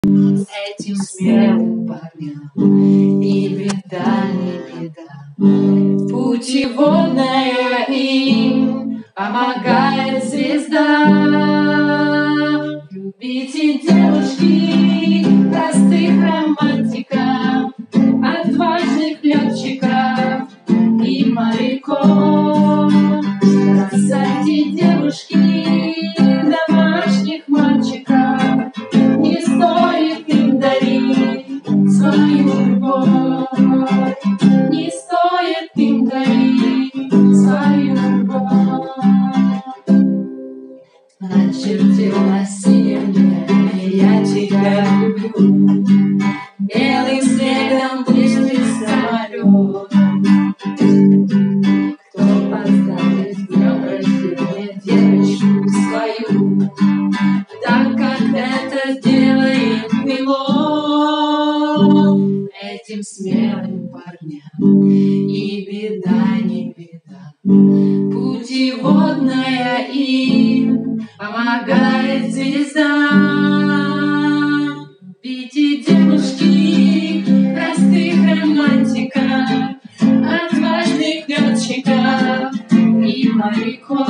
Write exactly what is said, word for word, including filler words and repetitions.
С этим смелым парням и беда, не беда. Путеводная им помогает звезда. Любите девушки простых романтиков, отважных летчиков и моряков. Бросайте, девушки, домашних мальчиков, не стоит им дарить свою любовь, не стоит им дарить свою любовь. Начертил на синем небе я тебя люблю, белым снегом блестит самолет. Кто поздравит с днем рождения девочку свою, так как это делает пилот. Этим смелым парням и беда, не беда. Путеводная им помогает звезда. Любите девушки простых романтиков, отважных летчиков и моряков.